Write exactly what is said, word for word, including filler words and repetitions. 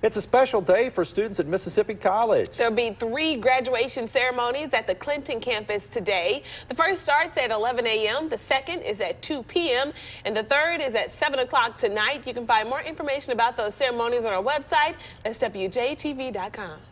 It's a special day for students at Mississippi College. There'll be three graduation ceremonies at the Clinton campus today. The first starts at eleven a m, the second is at two p m, and the third is at seven o'clock tonight. You can find more information about those ceremonies on our website. That's W J T V dot com.